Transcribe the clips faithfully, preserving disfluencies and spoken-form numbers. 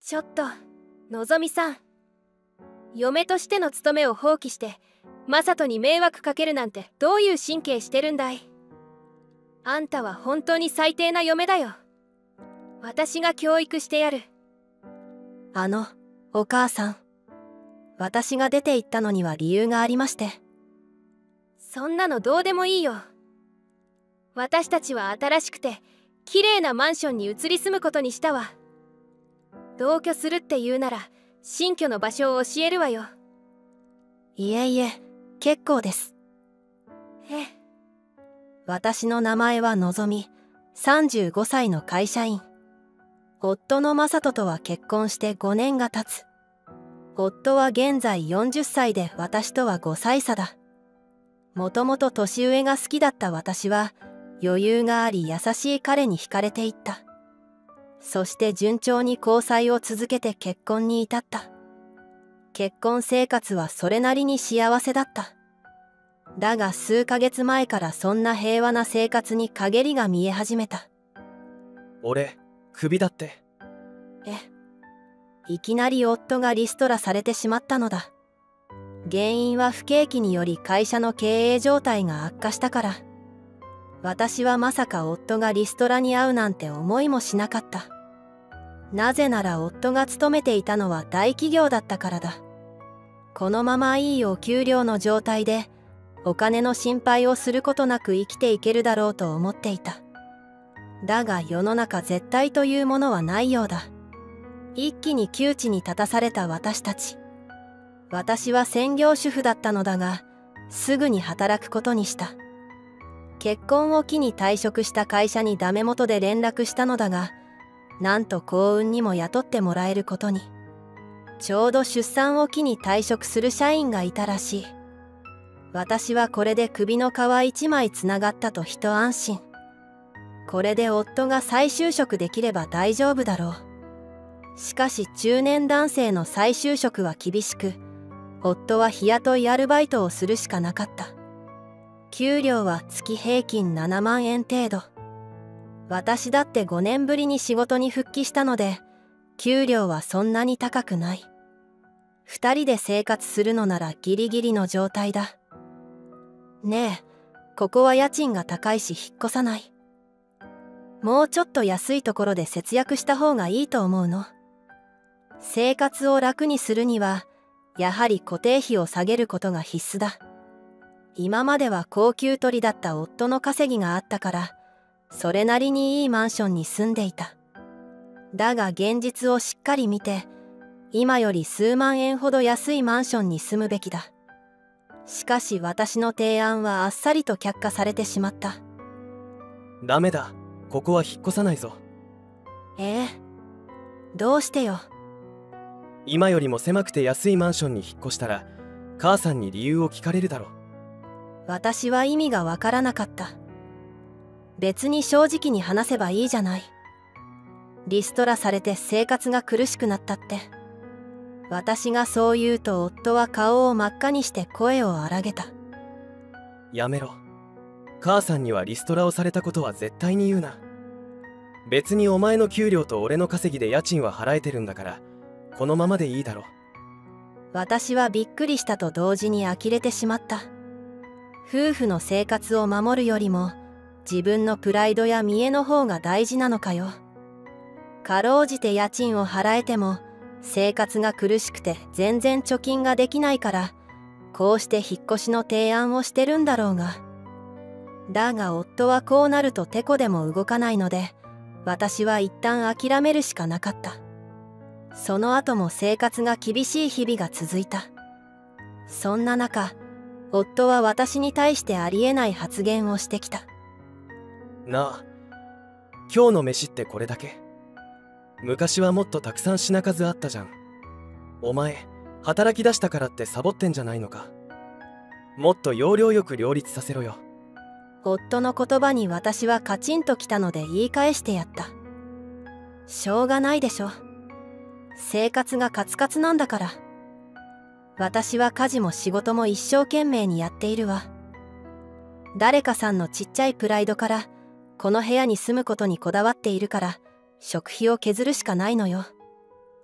ちょっとのぞみさん、嫁としての務めを放棄してマサトに迷惑かけるなんてどういう神経してるんだい。あんたは本当に最低な嫁だよ。私が教育してやる。 あのお母さん、私が出て行ったのには理由がありまして。 そんなのどうでもいいよ。私たちは新しくて綺麗なマンションに移り住むことにしたわ。同居するって言うなら新居の場所を教えるわよ。 いえいえ、結構です。 え私の名前はのぞみ、さんじゅうごさいの会社員。夫のマサトとは結婚してごねんが経つ。夫は現在よんじゅっさいで私とはごさい差だ。もともと年上が好きだった私は余裕があり優しい彼に惹かれていった。そして順調に交際を続けて結婚に至った。結婚生活はそれなりに幸せだった。だが数ヶ月前からそんな平和な生活に陰りが見え始めた。 俺、クビだって。 え、いきなり夫がリストラされてしまったのだ。原因は不景気により会社の経営状態が悪化したから。私はまさか夫がリストラに遭うなんて思いもしなかった。なぜなら夫が勤めていたのは大企業だったからだ。このままいいお給料の状態でお金の心配をすることなく生きていけるだろうと思っていた。だが世の中絶対というものはないようだ。一気に窮地に立たされた私たち。私は専業主婦だったのだが、すぐに働くことにした。結婚を機に退職した会社にダメ元で連絡したのだが、なんと幸運にも雇ってもらえることに。ちょうど出産を機に退職する社員がいたらしい。私はこれで首の皮一枚つながったと一安心。これで夫が再就職できれば大丈夫だろう。しかし中年男性の再就職は厳しく、夫は日雇いアルバイトをするしかなかった。給料は月平均ななまんえん程度。私だってごねんぶりに仕事に復帰したので、給料はそんなに高くない。二人で生活するのならギリギリの状態だ。ねえ、ここは家賃が高いし引っ越さない？もうちょっと安いところで節約した方がいいと思うの。生活を楽にするには、やはり固定費を下げることが必須だ。今までは高級取りだった夫の稼ぎがあったから、それなりにいいマンションに住んでいた。だが現実をしっかり見て、今より数万円ほど安いマンションに住むべきだ。しかし私の提案はあっさりと却下されてしまった。 ダメだ、ここは引っ越さないぞ。 ええ、どうしてよ。 今よりも狭くて安いマンションに引っ越したら母さんに理由を聞かれるだろう。 私は意味がわからなかった。別に正直に話せばいいじゃない。リストラされて生活が苦しくなったって。私がそう言うと夫は顔を真っ赤にして声を荒げた。 やめろ。母さんにはリストラをされたことは絶対に言うな。別にお前の給料と俺の稼ぎで家賃は払えてるんだから、このままでいいだろ。 私はびっくりしたと同時に呆れてしまった。夫婦の生活を守るよりも自分のプライドや見栄の方が大事なのかよ。かろうじて家賃を払えても生活が苦しくて全然貯金ができないから、こうして引っ越しの提案をしてるんだろうが。だが夫はこうなるとてこでも動かないので、私は一旦諦めるしかなかった。その後も生活が厳しい日々が続いた。そんな中、夫は私に対してありえない発言をしてきた。 なあ、今日の飯ってこれだけ？昔はもっとたくさん品数あったじゃん。お前、働き出したからってサボってんじゃないのか？もっと要領よく両立させろよ。 夫の言葉に私はカチンときたので言い返してやった。しょうがないでしょ。生活がカツカツなんだから。私は家事も仕事も一生懸命にやっているわ。誰かさんのちっちゃいプライドからこの部屋に住むことにこだわっているから食費を削るしかないのよ。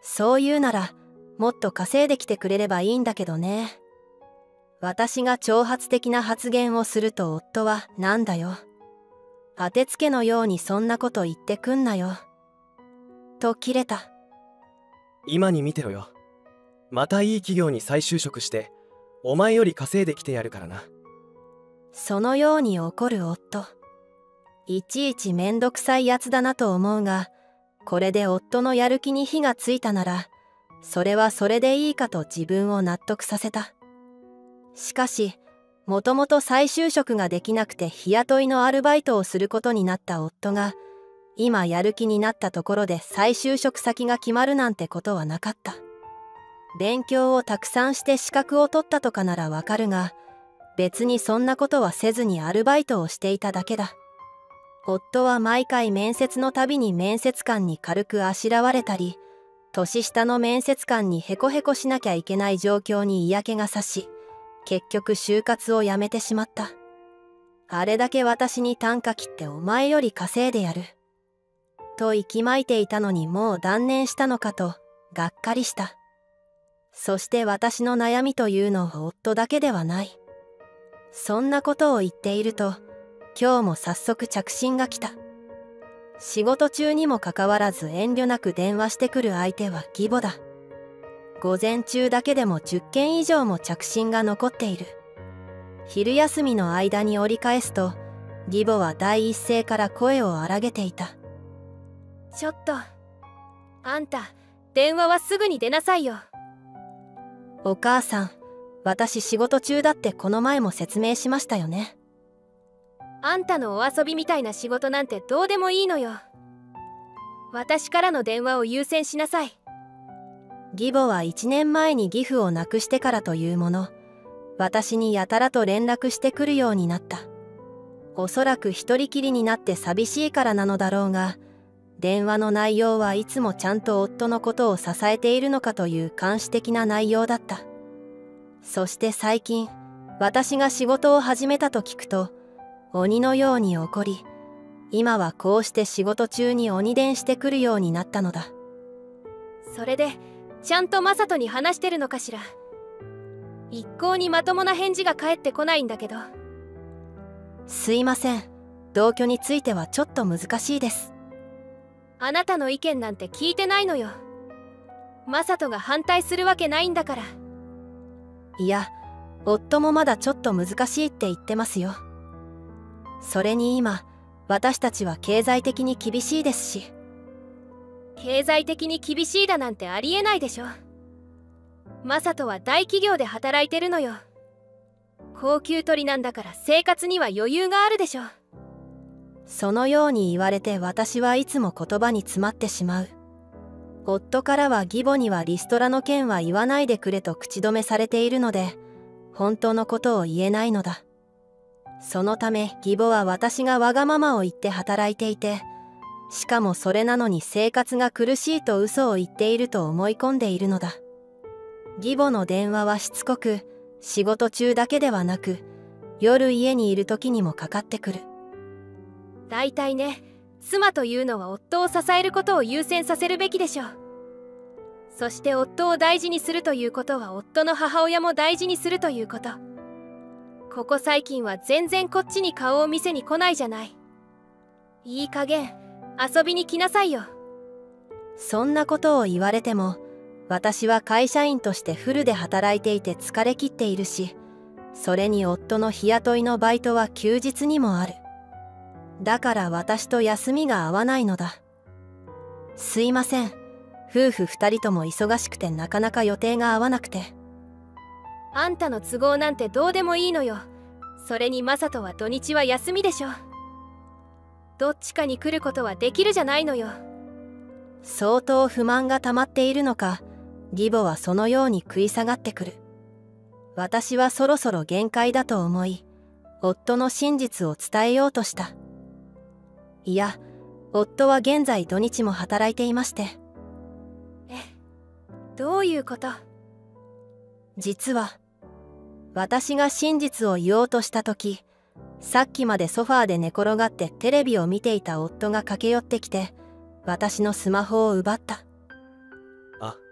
そう言うならもっと稼いできてくれればいいんだけどね。私が挑発的な発言をすると夫はなんだよ。当てつけのようにそんなこと言ってくんなよ。と切れた。 今に見てろよ。またいい企業に再就職してお前より稼いできてやるからな。 そのように怒る夫。いちいちめんどくさいやつだなと思うが、これで夫のやる気に火がついたなら、それはそれでいいかと自分を納得させた。しかし、もともと再就職ができなくて日雇いのアルバイトをすることになった夫が、今やる気になったところで再就職先が決まるなんてことはなかった。勉強をたくさんして資格を取ったとかならわかるが、別にそんなことはせずにアルバイトをしていただけだ。夫は毎回面接のたびに面接官に軽くあしらわれたり、年下の面接官にヘコヘコしなきゃいけない状況に嫌気がさし、結局就活をやめてしまった。あれだけ私に単価切ってお前より稼いでやる。と息巻いていたのにもう断念したのかと、がっかりした。そして私の悩みというのは夫だけではない。そんなことを言っていると、今日も早速着信が来た。仕事中にもかかわらず遠慮なく電話してくる相手は義母だ。午前中だけでもじゅっけん以上も着信が残っている。昼休みの間に折り返すと、義母は第一声から声を荒げていた。 ちょっとあんた、電話はすぐに出なさいよ。 お母さん、私仕事中だってこの前も説明しましたよね。 あんたのお遊びみたいな仕事なんてどうでもいいのよ。私からの電話を優先しなさい。 義母はいちねんまえに義父を亡くしてからというもの、私にやたらと連絡してくるようになった。おそらく一人きりになって寂しいからなのだろうが、電話の内容はいつもちゃんと夫のことを支えているのかという監視的な内容だった。そして最近、私が仕事を始めたと聞くと、鬼のように怒り、今はこうして仕事中に鬼電してくるようになったのだ。 それで、ちゃんとマサトに話してるのかしら。一向にまともな返事が返ってこないんだけど。 すいません。同居についてはちょっと難しいです。 あなたの意見なんて聞いてないのよ。マサトが反対するわけないんだから。 いや、夫もまだちょっと難しいって言ってますよ。それに今、私たちは経済的に厳しいですし。 経済的に厳しいだなんてありえないでしょ。マサトは大企業で働いてるのよ。高級鳥なんだから生活には余裕があるでしょ。 そのように言われて私はいつも言葉に詰まってしまう。夫からは義母にはリストラの件は言わないでくれと口止めされているので、本当のことを言えないのだ。そのため義母は私がわがままを言って働いていて、しかもそれなのに生活が苦しいと嘘を言っていると思い込んでいるのだ。義母の電話はしつこく、仕事中だけではなく、夜家にいる時にもかかってくる。 だいたいね、妻というのは夫を支えることを優先させるべきでしょう。そして夫を大事にするということは夫の母親も大事にするということ。ここ最近は全然こっちに顔を見せに来ないじゃない。いい加減遊びに来なさいよ。 そんなことを言われても、私は会社員としてフルで働いていて疲れ切っているし、それに夫の日雇いのバイトは休日にもある。だから私と休みが合わないのだ。すいません。夫婦二人とも忙しくてなかなか予定が合わなくて。 あんたの都合なんてどうでもいいのよ。それにマサトは土日は休みでしょ。どっちかに来ることはできるじゃないのよ。 相当不満が溜まっているのか、義母はそのように食い下がってくる。私はそろそろ限界だと思い、夫の真実を伝えようとした。いや、夫は現在土日も働いていまして。 え、どういうこと？ 実は、私が真実を言おうとした時、さっきまでソファーで寝転がってテレビを見ていた夫が駆け寄ってきて、私のスマホを奪った。 あ。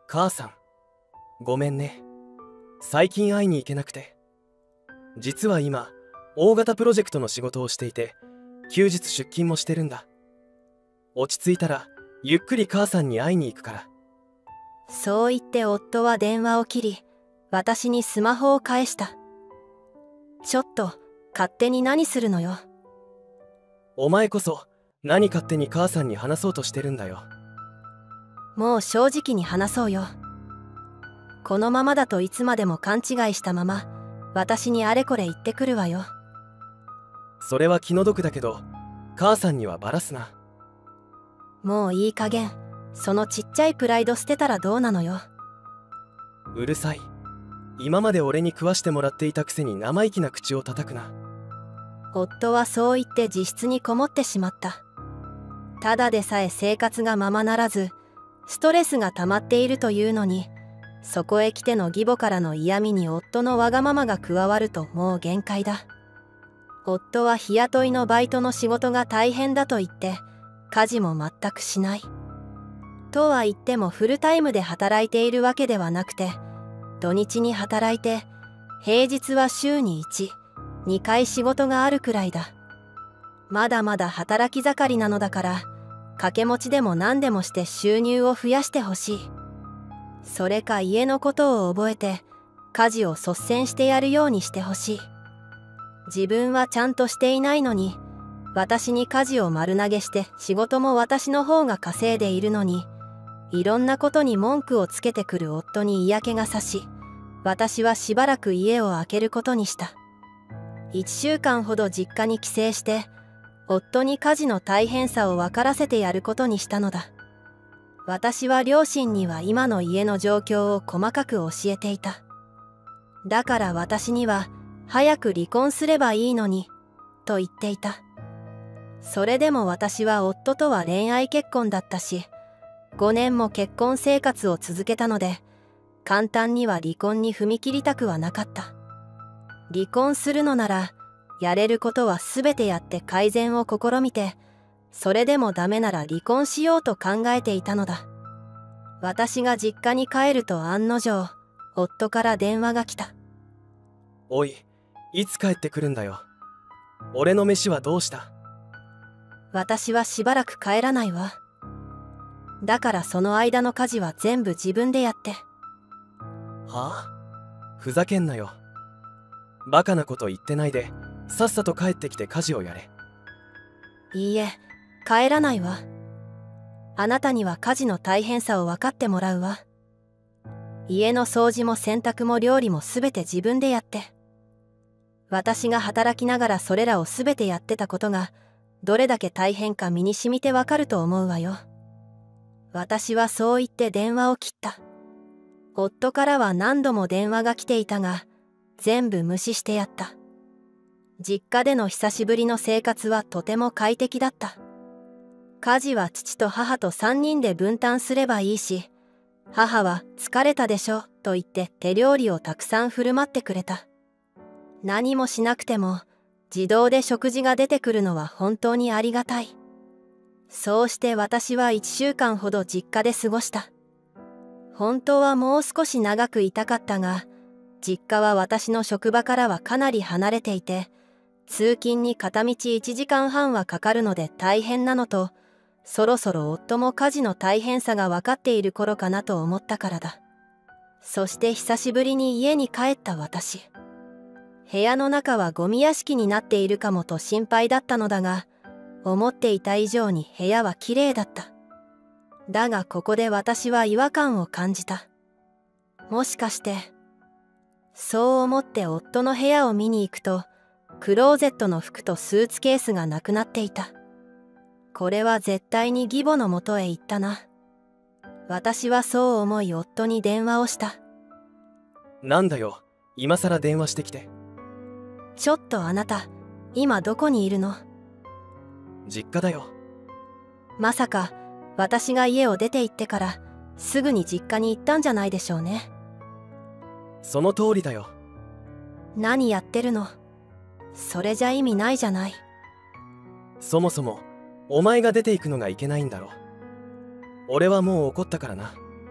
母さん、ごめんね。最近会いに行けなくて。実は今大型プロジェクトの仕事をしていて、休日出勤もしてるんだ。落ち着いたらゆっくり母さんに会いに行くから。 そう言って夫は電話を切り、私にスマホを返した。ちょっと勝手に何するのよ。 お前こそ何勝手に母さんに話そうとしてるんだよ。 もう正直に話そうよ。このままだといつまでも勘違いしたまま私にあれこれ言ってくるわよ。 それは気の毒だけど、母さんにはバラすな。 もういい加減そのちっちゃいプライド捨てたらどうなのよ。 うるさい。今まで俺に食わしてもらっていたくせに生意気な口を叩くな。 夫はそう言って自室にこもってしまった。ただでさえ生活がままならずストレスが溜まっているというのに、そこへ来ての義母からの嫌味に夫のわがままが加わるともう限界だ。夫は日雇いのバイトの仕事が大変だと言って家事も全くしない。とは言ってもフルタイムで働いているわけではなくて、土日に働いて平日は週にいち、にかい仕事があるくらいだ。まだまだ働き盛りなのだから、掛け持ちでも何でもして収入を増やしてほしい。それか家のことを覚えて家事を率先してやるようにしてほしい。自分はちゃんとしていないのに、私に家事を丸投げして仕事も私の方が稼いでいるのに、いろんなことに文句をつけてくる夫に嫌気がさし、私はしばらく家を空けることにした。いっしゅうかんほど実家に帰省して夫に家事の大変さを分からせてやることにしたのだ。私は両親には今の家の状況を細かく教えていた。だから私には早く離婚すればいいのにと言っていた。それでも私は夫とは恋愛結婚だったし、ごねんも結婚生活を続けたので、簡単には離婚に踏み切りたくはなかった。離婚するのならやれることは全てやって改善を試みて、それでもダメなら離婚しようと考えていたのだ。私が実家に帰ると案の定夫から電話が来た。 おい、いつ帰ってくるんだよ。俺の飯はどうした？ 私はしばらく帰らないわ。だからその間の家事は全部自分でやって。 はあ？ふざけんなよ。バカなこと言ってないで、さっさと帰ってきて家事をやれ。 いいえ、帰らないわ。あなたには家事の大変さを分かってもらうわ。家の掃除も洗濯も料理も全て自分でやって。私が働きながらそれらを全てやってたことがどれだけ大変か身に染みてわかると思うわよ。私はそう言って電話を切った。夫からは何度も電話が来ていたが、全部無視してやった。実家での久しぶりの生活はとても快適だった。家事は父と母とさんにんで分担すればいいし、母は疲れたでしょと言って手料理をたくさん振る舞ってくれた。何もしなくても自動で食事が出てくるのは本当にありがたい。そうして私はいっしゅうかんほど実家で過ごした。本当はもう少し長くいたかったが、実家は私の職場からはかなり離れていて、通勤に片道いちじかんはんはかかるので大変なのと、そろそろ夫も家事の大変さが分かっている頃かなと思ったからだ。そして久しぶりに家に帰った私。部屋の中はゴミ屋敷になっているかもと心配だったのだが、思っていた以上に部屋はきれいだった。だがここで私は違和感を感じた。もしかして、そう思って夫の部屋を見に行くと、クローゼットの服とスーツケースがなくなっていた。これは絶対に義母のもとへ行ったな。私はそう思い夫に電話をした。 なんだよ、今さら電話してきて。 ちょっとあなた、今どこにいるの？ 実家だよ。 まさか私が家を出て行ってからすぐに実家に行ったんじゃないでしょうね。 その通りだよ。 何やってるの？それじゃ意味ないじゃない。 そもそもお前が出て行くのがいけないんだろ。俺はもう怒ったからな。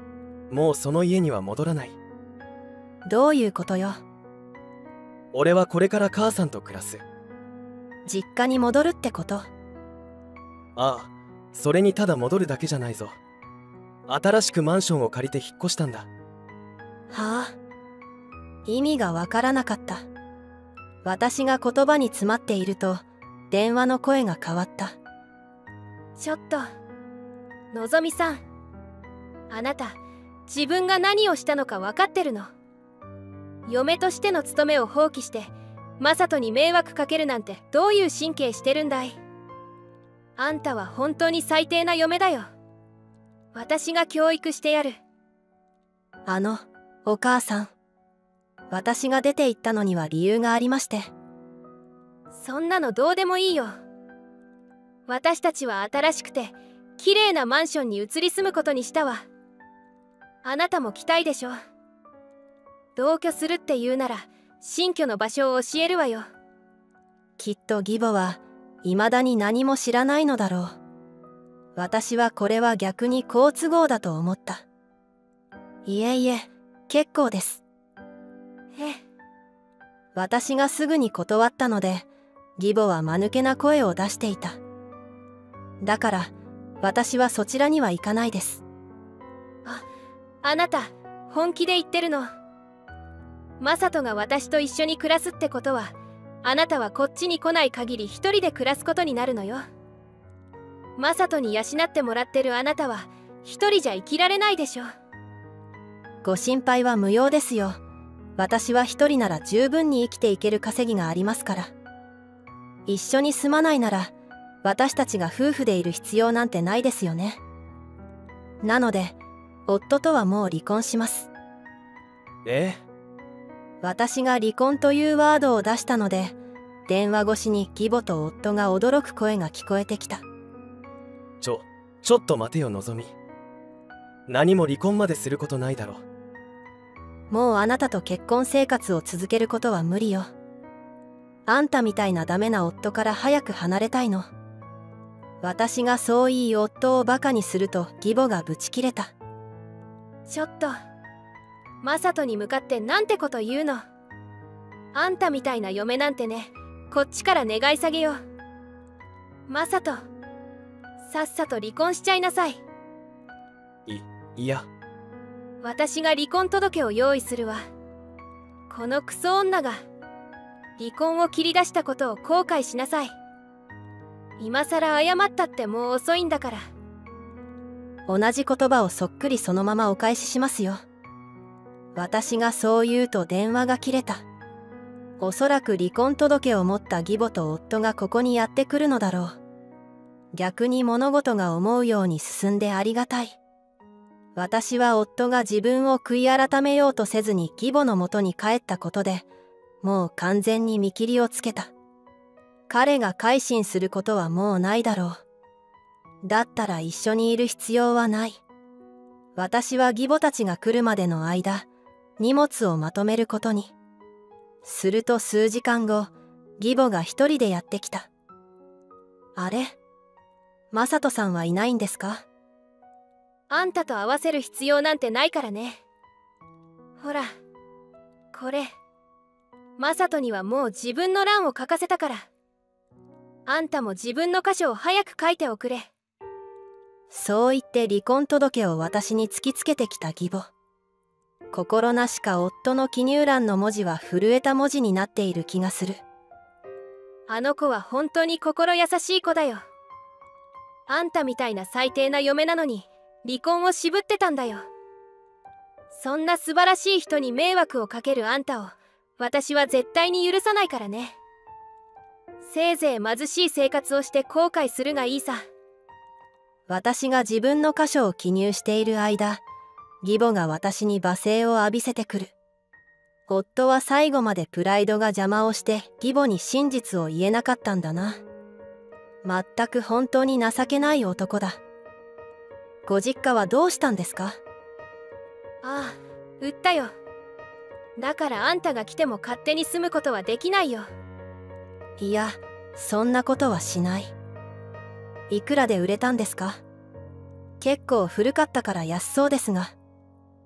もうその家には戻らない。 どういうことよ。 俺はこれから母さんと暮らす。 実家に戻るってこと？ ああ、それにただ戻るだけじゃないぞ。新しくマンションを借りて引っ越したんだ。 はあ、意味がわからなかった。私が言葉に詰まっていると電話の声が変わった。 ちょっとのぞみさん、あなた自分が何をしたのか分かってるの？嫁としての務めを放棄してマサトに迷惑かけるなんてどういう神経してるんだい？あんたは本当に最低な嫁だよ。私が教育してやる。 あのお母さん、私が出て行ったのには理由がありまして。 そんなのどうでもいいよ。私たちは新しくて綺麗なマンションに移り住むことにしたわ。あなたも来たいでしょ。同居するって言うなら新居の場所を教えるわよ。 きっと義母は未だに何も知らないのだろう。私はこれは逆に好都合だと思った。いえいえ、結構です。 え？ 私がすぐに断ったので、義母は間抜けな声を出していた。だから私はそちらには行かないです。 あ、あなた本気で言ってるの？マサトが私と一緒に暮らすってことは、あなたはこっちに来ない限り一人で暮らすことになるのよ。マサトに養ってもらってるあなたは一人じゃ生きられないでしょ。 ご心配は無用ですよ。私は一人なら十分に生きていける稼ぎがありますから。一緒に住まないなら私たちが夫婦でいる必要なんてないですよね。なので夫とはもう離婚します。 ええ？ 私が離婚というワードを出したので、電話越しに義母と夫が驚く声が聞こえてきた。 ちょ、ちょっと待てよのぞみ。何も離婚まですることないだろ。 もうあなたと結婚生活を続けることは無理よ。あんたみたいなダメな夫から早く離れたいの。私がそう言い夫をバカにすると義母がブチ切れた。 ちょっとマサトに向かってなんてこと言うの？あんたみたいな嫁なんてね、こっちから願い下げよう。マサト、さっさと離婚しちゃいなさい。 い、いや。 私が離婚届を用意するわ。このクソ女が離婚を切り出したことを後悔しなさい。今さら謝ったってもう遅いんだから。 同じ言葉をそっくりそのままお返ししますよ。私がそう言うと電話が切れた。おそらく離婚届を持った義母と夫がここにやってくるのだろう。逆に物事が思うように進んでありがたい。私は夫が自分を悔い改めようとせずに義母のもとに帰ったことで、もう完全に見切りをつけた。彼が改心することはもうないだろう。だったら一緒にいる必要はない。私は義母たちが来るまでの間、荷物をまとめることに。すると数時間後、義母が一人でやってきた。あれ？マサトさんはいないんですか？ あんたと合わせる必要なんてないからね。ほら、これ。マサトにはもう自分の欄を書かせたから。あんたも自分の箇所を早く書いておくれ。 そう言って離婚届を私に突きつけてきた義母。心なしか夫の記入欄の文字は震えた文字になっている気がする。 あの子は本当に心優しい子だよ。あんたみたいな最低な嫁なのに離婚を渋ってたんだよ。そんな素晴らしい人に迷惑をかけるあんたを私は絶対に許さないからね。せいぜい貧しい生活をして後悔するがいいさ。 私が自分の箇所を記入している間、義母が私に罵声を浴びせてくる。夫は最後までプライドが邪魔をして義母に真実を言えなかったんだな。まったく本当に情けない男だ。ご実家はどうしたんですか？ ああ、売ったよ。だからあんたが来ても勝手に住むことはできないよ。 いや、そんなことはしない。いくらで売れたんですか？結構古かったから安そうですが。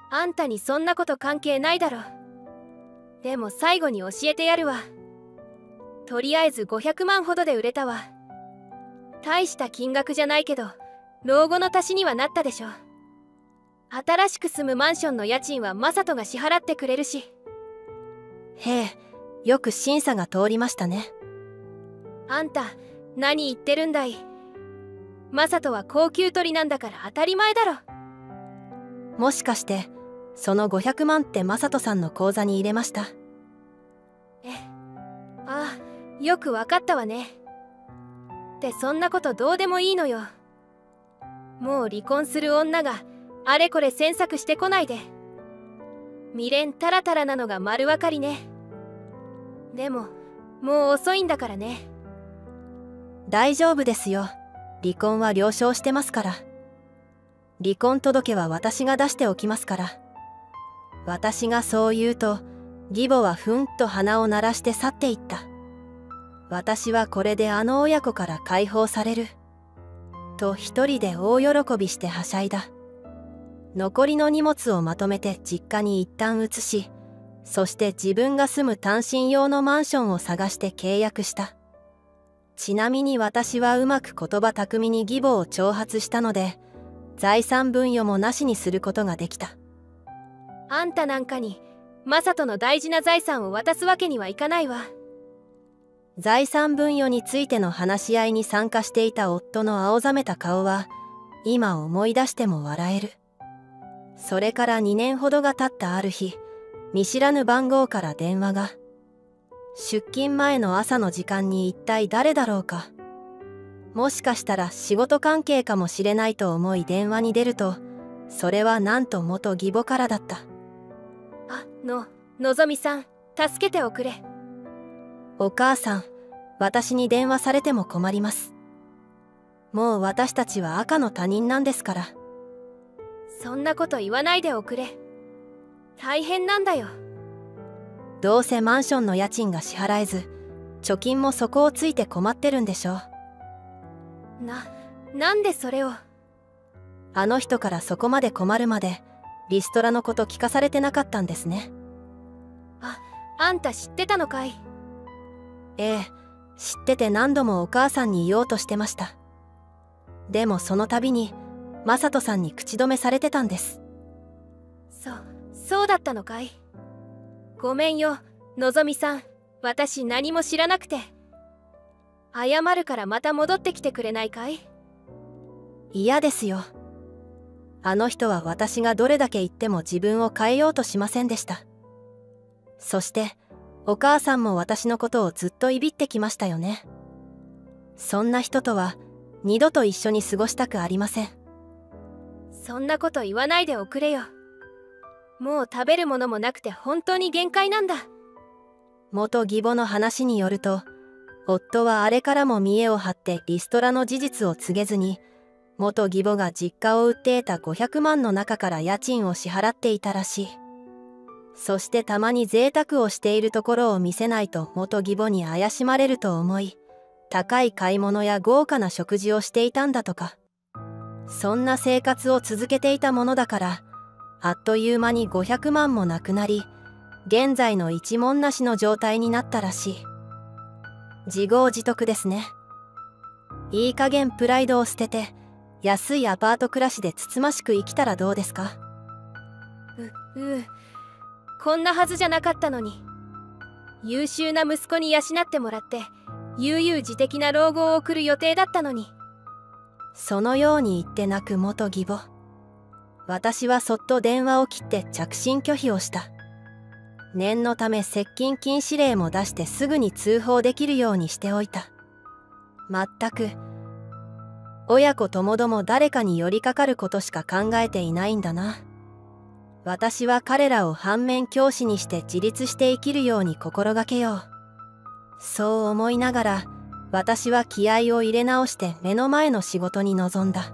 あんたにそんなこと関係ないだろ。でも最後に教えてやるわ。とりあえずごひゃくまんほどで売れたわ。大した金額じゃないけど老後の足しにはなったでしょ。新しく住むマンションの家賃はマサトが支払ってくれるし。 へえ、よく審査が通りましたね。 あんた何言ってるんだい。マサトは高級鳥なんだから当たり前だろ。 もしかしてそのごひゃくまんってマサトさんの口座に入れました？ え、ああ、よくわかったわね。ってそんなことどうでもいいのよ。もう離婚する女があれこれ詮索してこないで。未練タラタラなのが丸分かりね。でももう遅いんだからね。 大丈夫ですよ。離婚は了承してますから。離婚届は私が出しておきますから。私がそう言うと義母はふんと鼻を鳴らして去っていった。私はこれであの親子から解放されると一人で大喜びしてはしゃいだ。残りの荷物をまとめて実家に一旦移し、そして自分が住む単身用のマンションを探して契約した。ちなみに私はうまく言葉巧みに義母を挑発したので、財産分与もなしにすることができた。 あんたなんかにマサトの大事な財産を渡すわけにはいかないわ。 財産分与についての話し合いに参加していた夫の青ざめた顔は今思い出しても笑える。それからにねんほどが経ったある日、見知らぬ番号から電話が。出勤前の朝の時間に一体誰だろうか。もしかしたら仕事関係かもしれないと思い電話に出ると、それはなんと元義母からだった。 あの、のぞみさん、助けておくれ。 お母さん、私に電話されても困ります。もう私たちは赤の他人なんですから。 そんなこと言わないでおくれ。大変なんだよ。 どうせマンションの家賃が支払えず、貯金も底をついて困ってるんでしょう。 な、なんでそれを。 あの人からそこまで困るまでリストラのこと聞かされてなかったんですね。 あ、あんた知ってたのかい。 ええ、知ってて何度もお母さんに言おうとしてました。でもその度にマサトさんに口止めされてたんです。 そ、そうだったのかい。ごめんよ、のぞみさん。私何も知らなくて。謝るからまた戻ってきてくれないかい。 嫌ですよ。あの人は私がどれだけ言っても自分を変えようとしませんでした。そしてお母さんも私のことをずっといびってきましたよね。そんな人とは二度と一緒に過ごしたくありません。 そんなこと言わないでおくれよ。もう食べるものもなくて本当に限界なんだ。 元義母の話によると、夫はあれからも見栄を張ってリストラの事実を告げずに、元義母が実家を売って得たごひゃくまんの中から家賃を支払っていたらしい。そしてたまに贅沢をしているところを見せないと元義母に怪しまれると思い、高い買い物や豪華な食事をしていたんだとか。そんな生活を続けていたものだから、あっという間にごひゃくまんもなくなり、現在の一文なしの状態になったらしい。自業自得ですね。いい加減プライドを捨てて、安いアパート暮らしでつつましく生きたらどうですか？ う、うう、こんなはずじゃなかったのに。優秀な息子に養ってもらって、悠々自適な老後を送る予定だったのに。 そのように言って泣く元義母。私はそっと電話を切って着信拒否をした。念のため接近禁止令も出してすぐに通報できるようにしておいた。まったく親子ともども誰かに寄りかかることしか考えていないんだな。私は彼らを反面教師にして自立して生きるように心がけよう。そう思いながら私は気合を入れ直して目の前の仕事に臨んだ。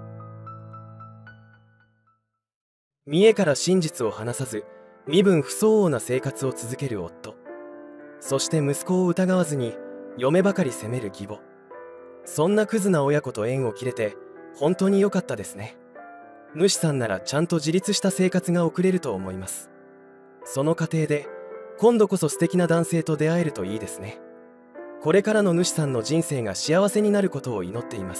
見栄から真実を話さず身分不相応な生活を続ける夫、そして息子を疑わずに嫁ばかり責める義母。そんなクズな親子と縁を切れて本当に良かったですね。 主さんならちゃんと自立した生活が送れると思います。その過程で今度こそ素敵な男性と出会えるといいですね。これからの主さんの人生が幸せになることを祈っています。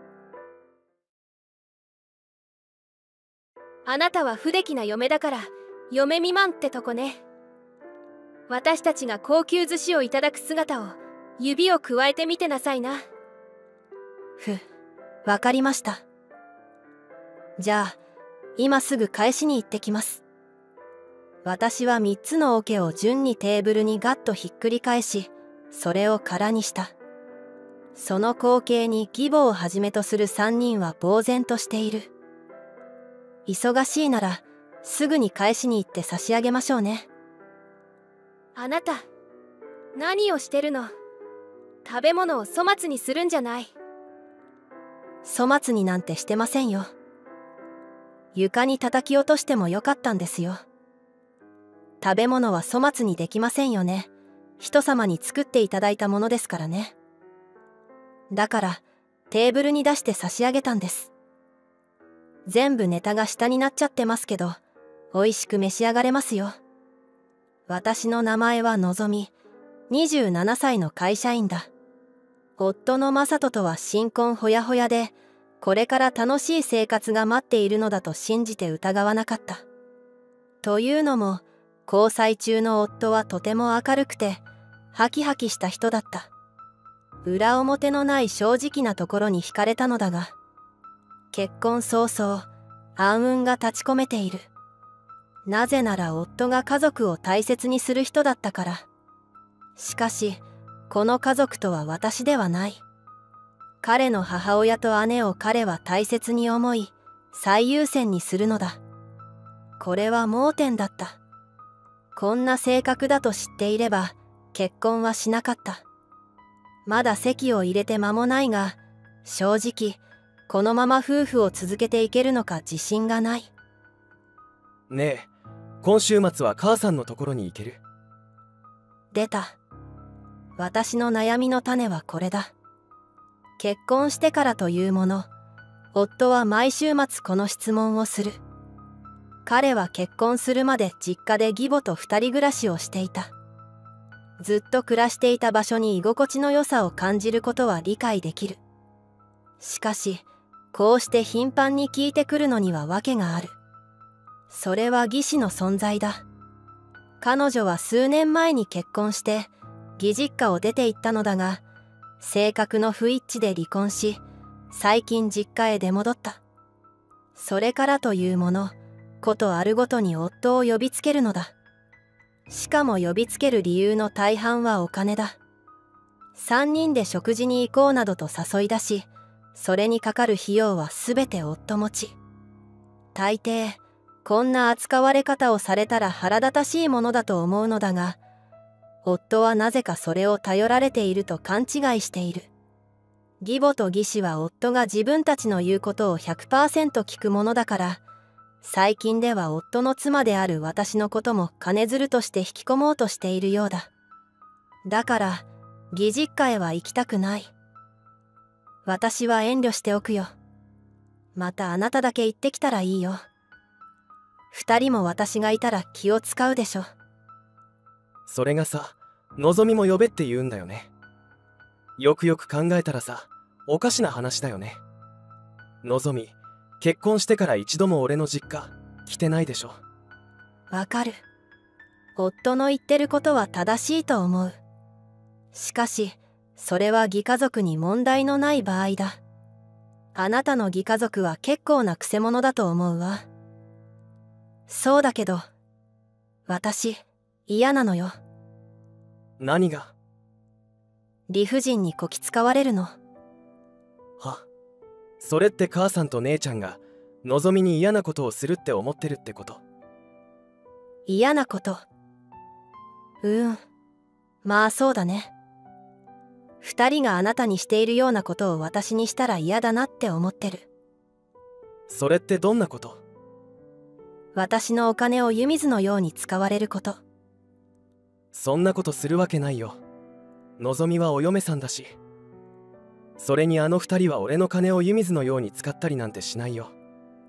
あなたは不出来な嫁だから嫁未満ってとこね。私たちが高級寿司をいただく姿を指をくわえてみてなさいな。 ふ、わかりました。じゃあ今すぐ返しに行ってきます。私はみっつの桶を順にテーブルにガッとひっくり返し、それを空にした。その光景に義母をはじめとする三人は呆然としている。忙しいならすぐに返しに行って差し上げましょうね。 あなた何をしてるの？食べ物を粗末にするんじゃない。 粗末になんてしてませんよ。床に叩き落としてもよかったんですよ。食べ物は粗末にできませんよね。人様に作っていただいたものですからね。だからテーブルに出して差し上げたんです。全部ネタが下になっちゃってますけど、美味しく召し上がれますよ。私の名前はのぞみ、にじゅうななさいの会社員だ。夫の正人とは新婚ほやほやで、これから楽しい生活が待っているのだと信じて疑わなかった。というのも、交際中の夫はとても明るくて、ハキハキした人だった。裏表のない正直なところに惹かれたのだが、結婚早々、暗雲が立ち込めている。なぜなら夫が家族を大切にする人だったから。しかし、この家族とは私ではない。彼の母親と姉を彼は大切に思い、最優先にするのだ。これは盲点だった。こんな性格だと知っていれば、結婚はしなかった。まだ籍を入れて間もないが、正直、このまま夫婦を続けていけるのか自信がない。 ねえ、今週末は母さんのところに行ける？ 出た。私の悩みの種はこれだ。結婚してからというもの、夫は毎週末この質問をする。彼は結婚するまで実家で義母と二人暮らしをしていた。ずっと暮らしていた場所に居心地の良さを感じることは理解できる。しかし、こうして頻繁に聞いてくるのには訳がある。それは義士の存在だ。彼女は数年前に結婚して義実家を出て行ったのだが、性格の不一致で離婚し、最近実家へ出戻った。それからというもの、ことあるごとに夫を呼びつけるのだ。しかも呼びつける理由の大半はお金だ。三人で食事に行こうなどと誘い出し、それにかかる費用はすべて夫持ち。大抵、こんな扱われ方をされたら腹立たしいものだと思うのだが、夫はなぜかそれを頼られていると勘違いしている。義母と義士は夫が自分たちの言うことを ひゃくパーセント 聞くものだから、最近では夫の妻である私のことも金づるとして引き込もうとしているようだ。だから、義実家へは行きたくない。私は遠慮しておくよ。またあなただけ行ってきたらいいよ。二人も私がいたら気を使うでしょ。 それがさ、のぞみも呼べって言うんだよね。よくよく考えたらさ、おかしな話だよね。のぞみ、結婚してから一度も俺の実家来てないでしょ。 わかる。夫の言ってることは正しいと思う。しかし、それは義家族に問題のない場合だ。あなたの義家族は結構なくせ者だと思うわ。そうだけど、私、嫌なのよ。 何が？ 理不尽にこき使われるの。 は、それって母さんと姉ちゃんがのぞみに嫌なことをするって思ってるってこと？ 嫌なこと。うーん、まあそうだね。二人があなたにしているようなことを私にしたら嫌だなって思ってる。 それってどんなこと？ 私のお金を湯水のように使われること。 そんなことするわけないよ。のぞみはお嫁さんだし。それにあの二人は俺の金を湯水のように使ったりなんてしないよ。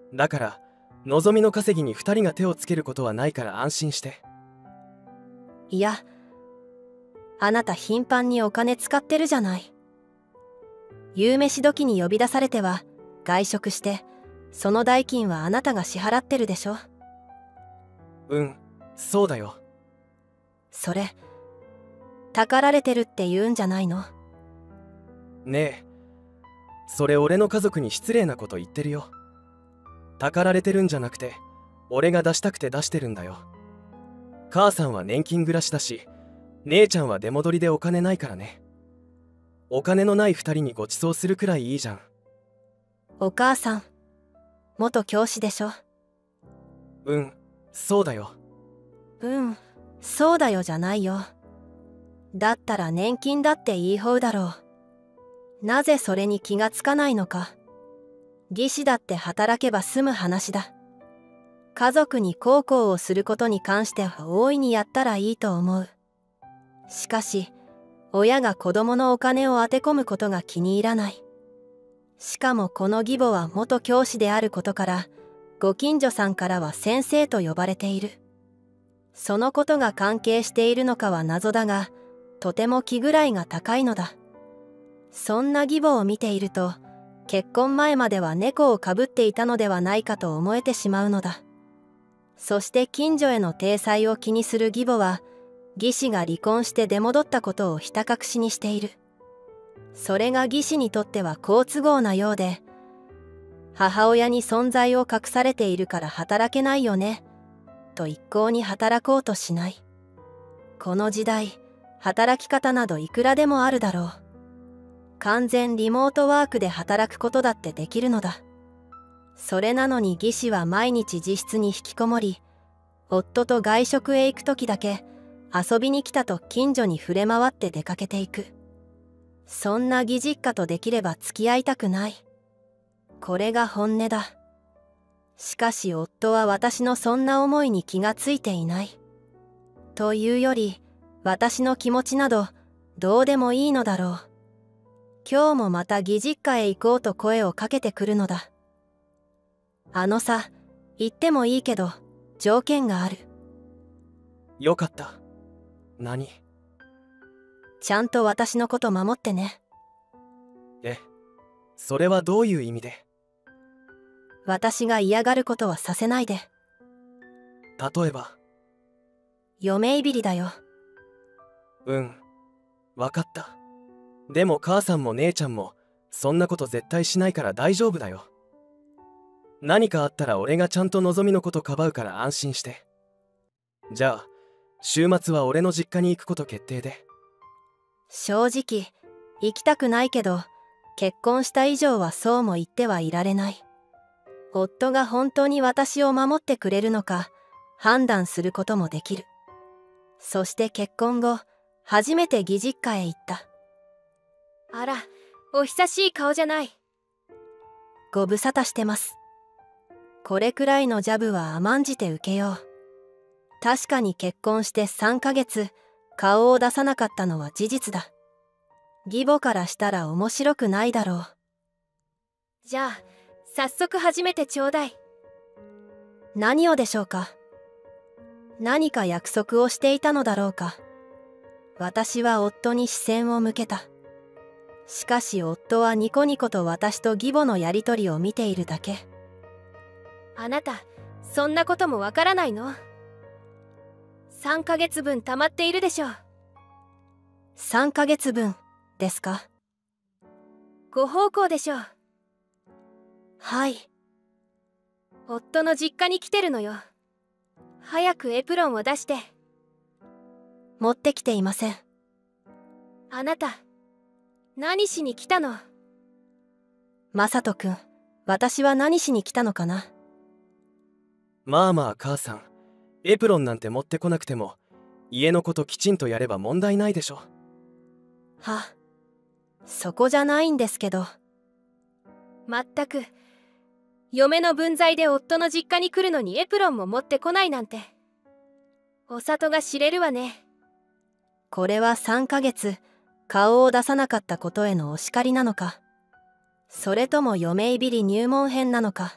だからのぞみの稼ぎにふたりが手をつけることはないから安心して。 いや、あなた頻繁にお金使ってるじゃない。夕飯時に呼び出されては外食して、その代金はあなたが支払ってるでしょ。 うん、そうだよ。 それたかられてるって言うんじゃないの？ ねえ、それ俺の家族に失礼なこと言ってるよ。たかられてるんじゃなくて、俺が出したくて出してるんだよ。母さんは年金暮らしだし、姉ちゃんは出戻りでお金ないからね。お金のない二人にご馳走するくらいいいじゃん。 お母さん元教師でしょ。 うん、そうだよ。 うんそうだよじゃないよ。だったら年金だっていい方だろう。なぜそれに気がつかないのか。技師だって働けば済む話だ。家族に孝行をすることに関しては大いにやったらいいと思う。しかし親が子供のお金を当て込むことが気に入らない。しかもこの義母は元教師であることから、ご近所さんからは先生と呼ばれている。そのことが関係しているのかは謎だが、とても気位が高いのだ。そんな義母を見ていると、結婚前までは猫をかぶっていたのではないかと思えてしまうのだ。そして近所への体裁を気にする義母は、義士が離婚して出戻ったことをひた隠しにしている。それが義士にとっては好都合なようで、母親に存在を隠されているから働けないよね、と一向に働こうとしない。この時代、働き方などいくらでもあるだろう。完全リモートワークで働くことだってできるのだ。それなのに義士は毎日自室に引きこもり、夫と外食へ行く時だけ遊びに来たと近所に触れ回って出かけていく。そんな義実家とできれば付き合いたくない。これが本音だ。しかし夫は私のそんな思いに気がついていない。というより、私の気持ちなどどうでもいいのだろう。今日もまた義実家へ行こうと声をかけてくるのだ。あのさ、言ってもいいけど条件がある。 よかった。何？ ちゃんと私のこと守ってね。 え、それはどういう意味で？ 私が嫌がることはさせないで。 例えば？ 嫁いびりだよ。 うん、わかった。でも母さんも姉ちゃんもそんなこと絶対しないから大丈夫だよ。何かあったら俺がちゃんとのぞみのことかばうから安心して。じゃあ週末は俺の実家に行くこと決定で。 正直行きたくないけど、結婚した以上はそうも言ってはいられない。夫が本当に私を守ってくれるのか判断することもできる。そして結婚後初めて義実家へ行った。 あら、お久しい顔じゃない。 ご無沙汰してます。これくらいのジャブは甘んじて受けよう。確かに結婚してさんかげつ顔を出さなかったのは事実だ。義母からしたら面白くないだろう。 じゃあ早速始めてちょうだい。 何をでしょうか。何か約束をしていたのだろうか。私は夫に視線を向けた。しかし夫はニコニコと私と義母のやりとりを見ているだけ。 あなた、そんなこともわからないの？さんかげつぶん溜まっているでしょう。 さんかげつぶんですか？ ご奉公でしょう。 はい。 夫の実家に来てるのよ。早くエプロンを出して。 持ってきていません。 あなた、何しに来たの？ マサト君、私は何しに来たのかな。 まあまあ母さん、エプロンなんて持ってこなくても家のこときちんとやれば問題ないでしょ。 は、そこじゃないんですけど。 まったく、嫁の分際で夫の実家に来るのにエプロンも持ってこないなんて。お里が知れるわね。 これはさんかげつ顔を出さなかったことへのお叱りなのか、それとも嫁いびり入門編なのか、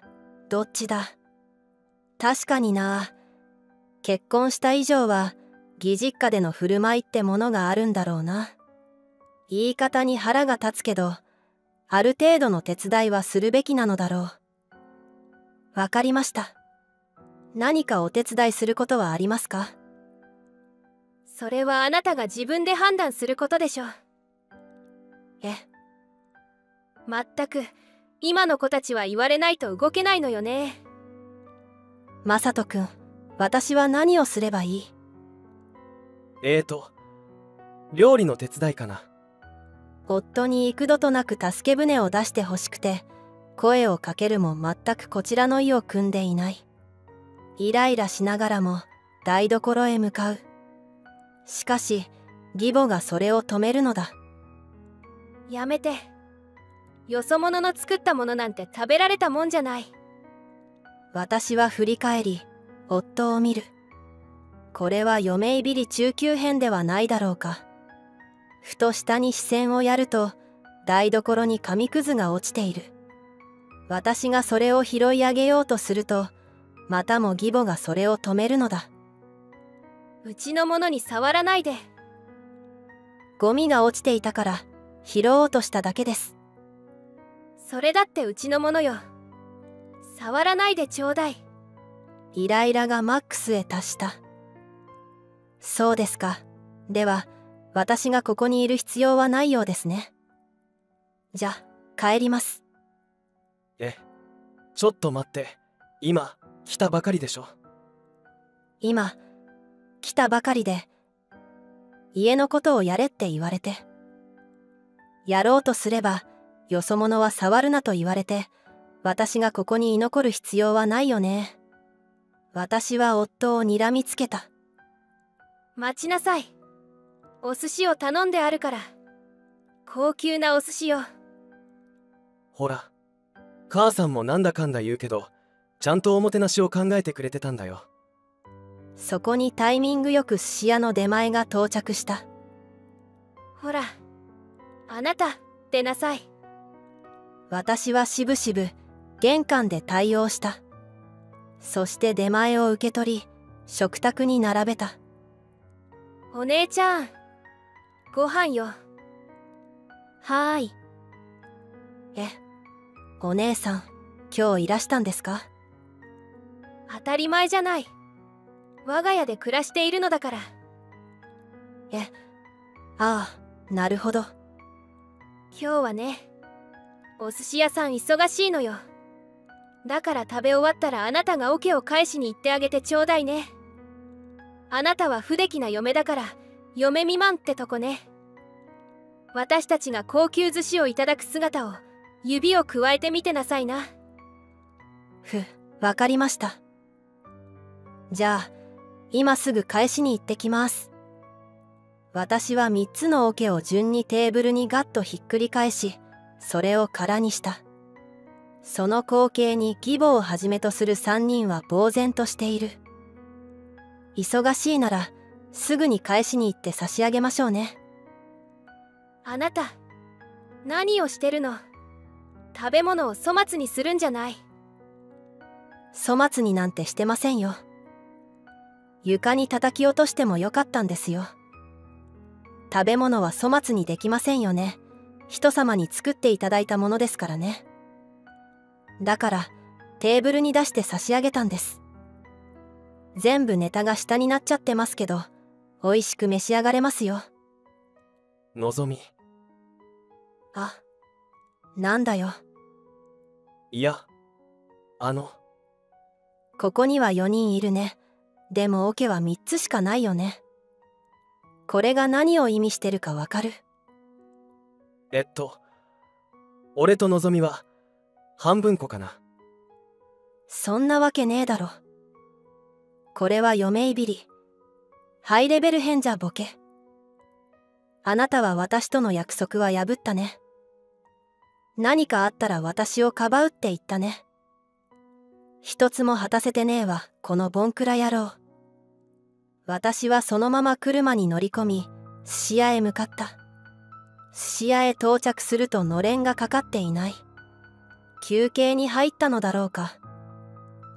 どっちだ。確かにな。結婚した以上は義実家での振る舞いってものがあるんだろうな。言い方に腹が立つけど、ある程度の手伝いはするべきなのだろう。わかりました。何かお手伝いすることはありますか？ それはあなたが自分で判断することでしょう。 え？ まったく今の子たちは言われないと動けないのよね。 マサト君、私は何をすればいい？ えーと料理の手伝いかな。 夫に幾度となく助け舟を出してほしくて声をかけるも全くこちらの意を汲んでいない。イライラしながらも台所へ向かう。しかし義母がそれを止めるのだ。 やめて。よそ者の作ったものなんて食べられたもんじゃない。 私は振り返り夫を見る。これは嫁いびり中級編ではないだろうか。ふと下に視線をやると台所に紙くずが落ちている。私がそれを拾い上げようとするとまたも義母がそれを止めるのだ。 うちのものに触らないで。 ゴミが落ちていたから拾おうとしただけです。 それだってうちのものよ。触らないでちょうだい。 イライラがマックスへ達した。そうですか。では私がここにいる必要はないようですね。じゃ、帰ります。 え、ちょっと待って。今来たばかりでしょ。 今来たばかりで家のことをやれって言われて、やろうとすればよそ者は触るなと言われて、私がここに居残る必要はないよね。私は夫を睨みつけた。 待ちなさい。お寿司を頼んであるから。高級なお寿司よ。 ほら、母さんもなんだかんだ言うけどちゃんとおもてなしを考えてくれてたんだよ。 そこにタイミングよく寿司屋の出前が到着した。 ほら、あなた出なさい。 私はしぶしぶ玄関で対応した。そして出前を受け取り食卓に並べた。 お姉ちゃん、ご飯よ。 はーい。え、お姉さん、今日いらしたんですか？ 当たり前じゃない。我が家で暮らしているのだから。 え、ああ、なるほど。 今日はね、お寿司屋さん忙しいのよ。だから食べ終わったらあなたがオケを返しに行ってあげてちょうだいね。あなたは不出来な嫁だから嫁未満ってとこね。私たちが高級寿司をいただく姿を指をくわえてみてなさいな。 ふ、わかりました。じゃあ今すぐ返しに行ってきます。私はみっつの桶を順にテーブルにガッとひっくり返し、それを空にした。その光景に義母をはじめとする三人は呆然としている。忙しいならすぐに返しに行って差し上げましょうね。 あなた、何をしてるの？食べ物を粗末にするんじゃない。 粗末になんてしてませんよ。床に叩き落としてもよかったんですよ。食べ物は粗末にできませんよね。人様に作っていただいたものですからね。だからテーブルに出して差し上げたんです。全部ネタが下になっちゃってますけど、美味しく召し上がれますよ。 のぞみ。 あ、なんだよ。 いや、あの。 ここにはよにんいるね。でもオケはみっつしかないよね。これが何を意味してるかわかる？ えっと俺とのぞみは半分こかな。 そんなわけねえだろ。これは嫁いびり。ハイレベル変じゃボケ。あなたは私との約束は破ったね。何かあったら私をかばうって言ったね。一つも果たせてねえわ、このボンクラ野郎。私はそのまま車に乗り込み、寿司屋へ向かった。寿司屋へ到着するとのれんがかかっていない。休憩に入ったのだろうか。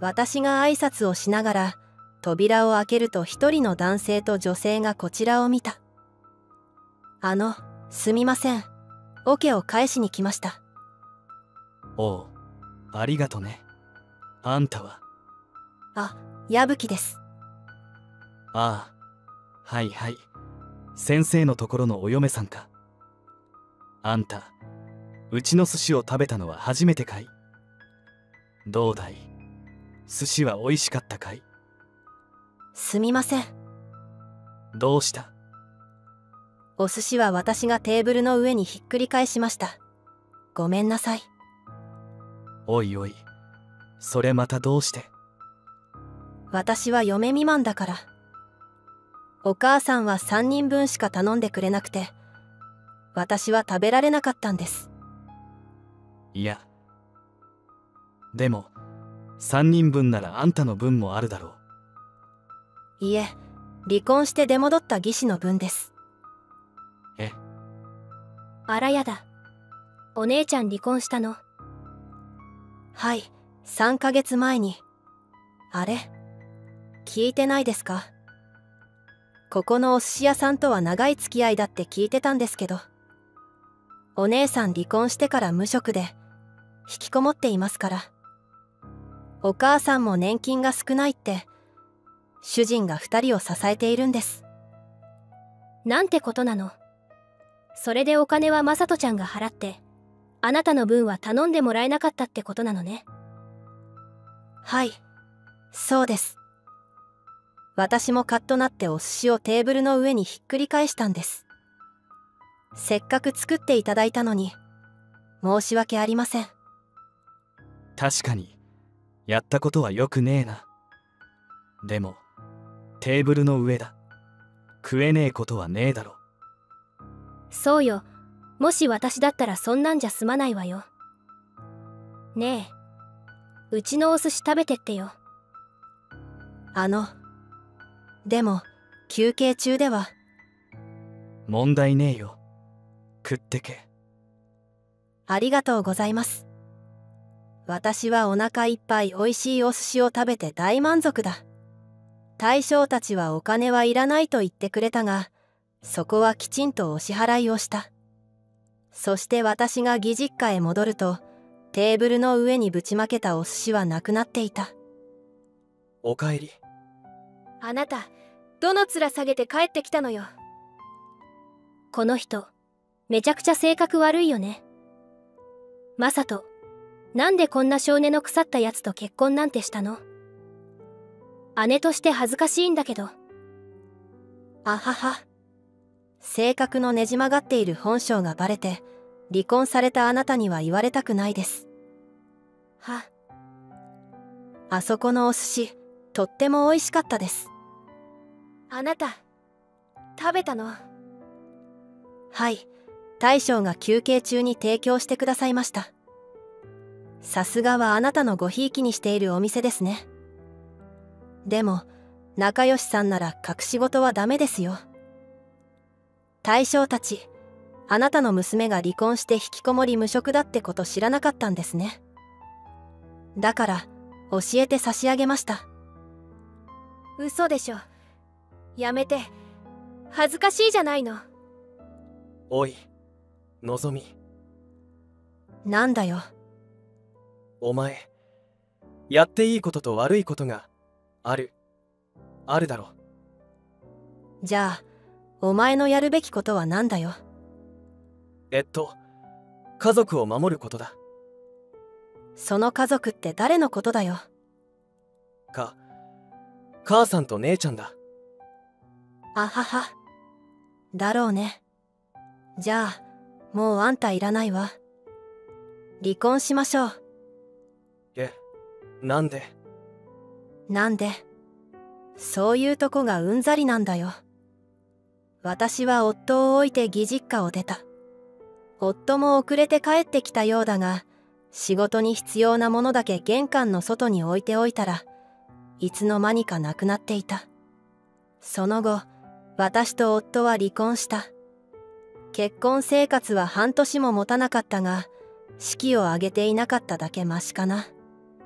私が挨拶をしながら扉を開けると一人の男性と女性がこちらを見た。あの、すみません。オケを返しに来ました。 おう、ありがとね。あんたは？ あ、矢吹です。 ああ、はいはい。先生のところのお嫁さんか。あんた、うちの寿司を食べたのは初めてかい？どうだい？寿司は美味しかったかい？ すみません。 どうした？ お寿司は私がテーブルの上にひっくり返しました。ごめんなさい。 おいおい、それまたどうして？ 私は嫁未満だから。お母さんはさんにんぶんしか頼んでくれなくて、私は食べられなかったんです。 いや、でもさんにんぶんならあんたの分もあるだろう。 いえ、離婚して出戻った義士の分です。 え？ あらやだ。お姉ちゃん離婚したの？ はい、さんかげつまえに。あれ？聞いてないですか？ここのお寿司屋さんとは長い付き合いだって聞いてたんですけど、お姉さん離婚してから無職で引きこもっていますから。お母さんも年金が少ないって主人が二人を支えているんです。 なんてことなの。それでお金はまさとちゃんが払って、あなたの分は頼んでもらえなかったってことなのね。 はい、そうです。私もカッとなってお寿司をテーブルの上にひっくり返したんです。せっかく作っていただいたのに申し訳ありません。 確かにやったことはよくねえな。でもテーブルの上だ。食えねえことはねえだろ。 そうよ。もし私だったらそんなんじゃ済まないわよ。ねえ、うちのお寿司食べてってよ。 あのでも休憩中では。 問題ねえよ。食ってけ。 ありがとうございます。私はお腹いっぱいおいしいお寿司を食べて大満足だ。大将たちはお金はいらないと言ってくれたが、そこはきちんとお支払いをした。そして私が義実家へ戻ると、テーブルの上にぶちまけたお寿司はなくなっていた。 おかえり。 あなた、どの面下げて帰ってきたのよ。この人、めちゃくちゃ性格悪いよね。マサト、なんでこんな性根の腐ったやつと結婚なんてしたの？姉として恥ずかしいんだけど。 あはは。性格のねじ曲がっている本性がバレて、離婚されたあなたには言われたくないです。 は。 あそこのお寿司、とっても美味しかったです。 あなた、食べたの？ はい、大将が休憩中に提供してくださいました。さすがはあなたのごひいきにしているお店ですね。でも、仲良しさんなら隠し事はダメですよ。大将たち、あなたの娘が離婚して引きこもり無職だってこと知らなかったんですね。だから、教えて差し上げました。 嘘でしょ。やめて。恥ずかしいじゃないの。 おい、のぞみ。 なんだよ。 お前、やっていいことと悪いことがある。あるだろ。 じゃあ、お前のやるべきことは何だよ。 えっと、家族を守ることだ。 その家族って誰のことだよ。 か、母さんと姉ちゃんだ。 あはは。だろうね。じゃあ、もうあんたいらないわ。離婚しましょう。 え、なんで？ なんで？そういうとこがうんざりなんだよ。私は夫を置いて義実家を出た。夫も遅れて帰ってきたようだが、仕事に必要なものだけ玄関の外に置いておいたら、いつの間にかなくなっていた。その後、私と夫は離婚した。結婚生活は半年も持たなかったが、式を挙げていなかっただけマシかな。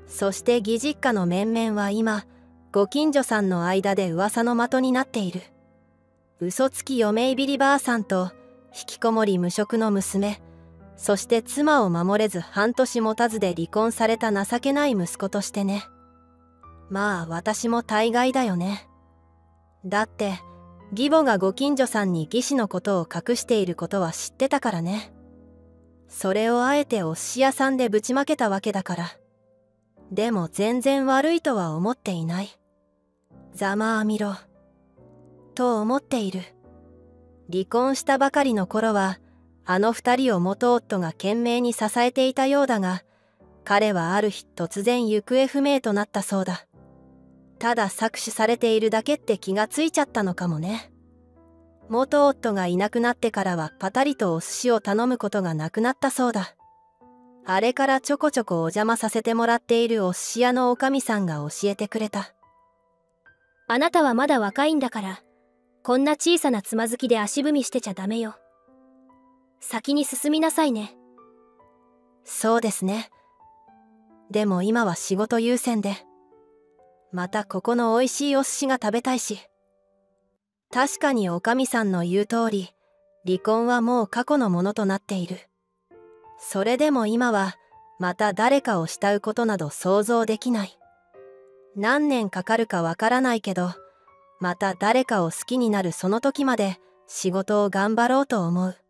そして義実家の面々は今ご近所さんの間で噂の的になっている。嘘つき嫁いびりばあさんと引きこもり無職の娘、そして妻を守れず半年持たずで離婚された情けない息子としてね。まあ私も大概だよね。だって義母がご近所さんに義士のことを隠していることは知ってたからね。それをあえてお寿司屋さんでぶちまけたわけだから。でも全然悪いとは思っていない。ざまあみろ。と思っている。離婚したばかりの頃は、あの二人を元夫が懸命に支えていたようだが、彼はある日突然行方不明となったそうだ。ただ搾取されているだけって気がついちゃったのかもね。元夫がいなくなってからはパタリとお寿司を頼むことがなくなったそうだ。あれからちょこちょこお邪魔させてもらっているお寿司屋のおかみさんが教えてくれた。 あなたはまだ若いんだから、こんな小さなつまずきで足踏みしてちゃダメよ。先に進みなさいね。 そうですね。でも今は仕事優先で。またここのおいしいお寿司が食べたいし。確かにおかみさんの言う通り、離婚はもう過去のものとなっている。それでも今はまた誰かを慕うことなど想像できない。何年かかるかわからないけど、また誰かを好きになるその時まで仕事を頑張ろうと思う。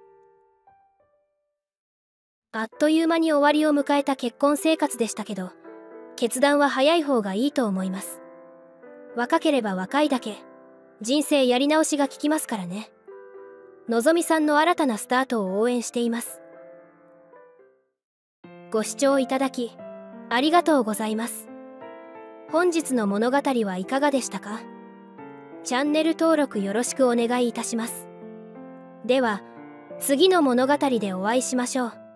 あっという間に終わりを迎えた結婚生活でしたけど、決断は早い方がいいと思います。若ければ若いだけ、人生やり直しが効きますからね。のぞみさんの新たなスタートを応援しています。ご視聴いただき、ありがとうございます。本日の物語はいかがでしたか？チャンネル登録よろしくお願いいたします。では、次の物語でお会いしましょう。